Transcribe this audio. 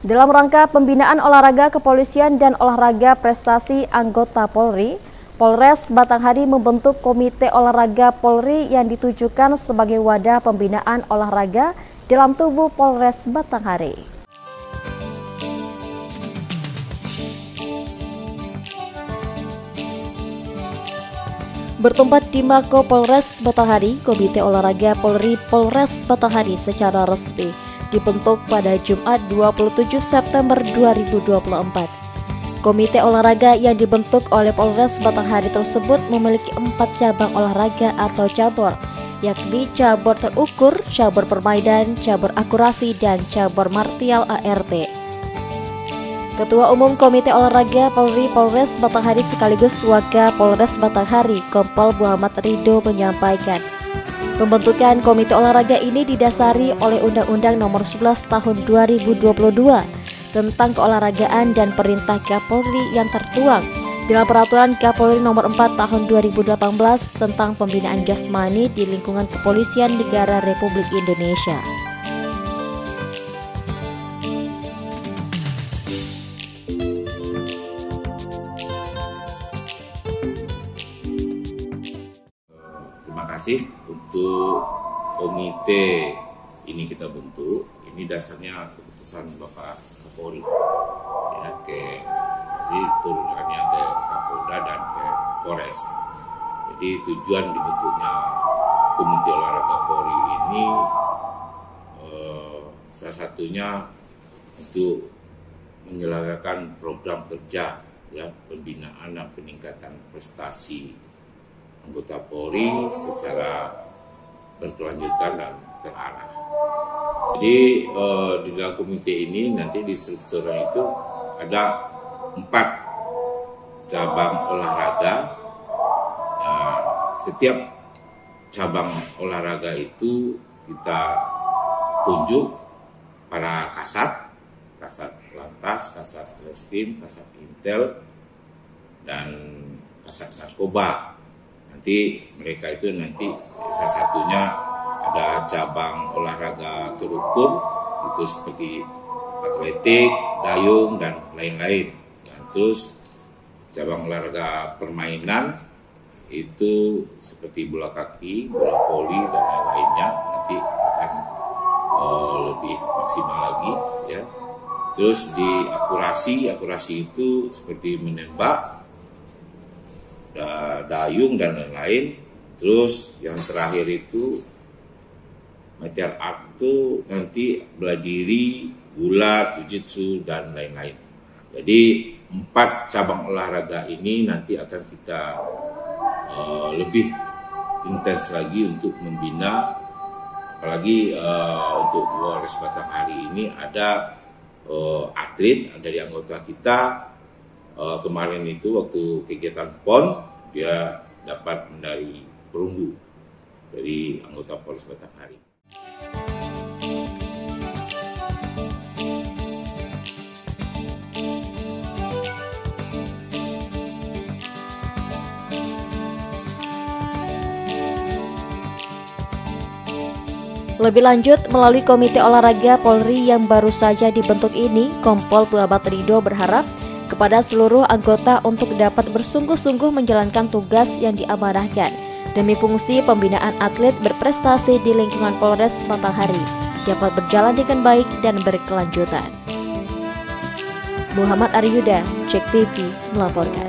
Dalam rangka pembinaan olahraga kepolisian dan olahraga prestasi anggota Polri, Polres Batanghari membentuk Komite Olahraga Polri yang ditujukan sebagai wadah pembinaan olahraga dalam tubuh Polres Batanghari. Bertempat di Mako Polres Batanghari, Komite Olahraga Polri Polres Batanghari secara resmi dibentuk pada Jumat 27 September 2024. Komite olahraga yang dibentuk oleh Polres Batanghari tersebut memiliki 4 cabang olahraga atau cabur, yakni cabur terukur, cabur permainan, cabur akurasi, dan cabur martial ART. Ketua Umum Komite Olahraga Polri Polres Batanghari sekaligus Waka Polres Batanghari, Kompol Muhammad Ridho menyampaikan, pembentukan Komite Olahraga ini didasari oleh Undang-Undang Nomor 11 Tahun 2022 tentang keolahragaan dan Perintah Kapolri yang tertuang dalam Peraturan Kapolri Nomor 4 Tahun 2018 tentang pembinaan jasmani di lingkungan Kepolisian Negara Republik Indonesia. Terima kasih untuk komite ini kita bentuk. Ini dasarnya keputusan Bapak Kapolri, ya, jadi turunannya ke Kapolda dan ke Polres. Jadi tujuan dibentuknya Komite Olahraga Polri ini salah satunya untuk menyelenggarakan program kerja, ya, pembinaan dan peningkatan prestasi anggota Polri secara berkelanjutan dan terarah. Jadi di dalam komite ini nanti di strukturnya itu ada 4 cabang olahraga. Setiap cabang olahraga itu kita tunjuk para kasat lantas, kasat reskrim, kasat intel, dan kasat narkoba. Nanti mereka itu salah satunya ada cabang olahraga terukur, itu seperti atletik, dayung, dan lain-lain. Nah, terus cabang olahraga permainan itu seperti bola kaki, bola voli, dan lain-lainnya nanti akan lebih maksimal lagi, ya. Terus di akurasi itu seperti menembak, dayung, dan lain-lain. Terus yang terakhir itu martial art itu nanti bela diri, gulat, jujitsu, dan lain-lain. Jadi 4 cabang olahraga ini nanti akan kita lebih intens lagi untuk membina, apalagi untuk Polres Batanghari ini ada atlet dari anggota kita. Kemarin itu waktu kegiatan PON dia dapat medali perunggu dari anggota Polres Batanghari. Lebih lanjut, melalui Komite Olahraga Polri yang baru saja dibentuk ini, Kompol Muhammad Ridho berharap kepada seluruh anggota untuk dapat bersungguh-sungguh menjalankan tugas yang diamanahkan demi fungsi pembinaan atlet berprestasi di lingkungan Polres Batanghari dapat berjalan dengan baik dan berkelanjutan. Muhammad Aryuda, Cek TV melaporkan.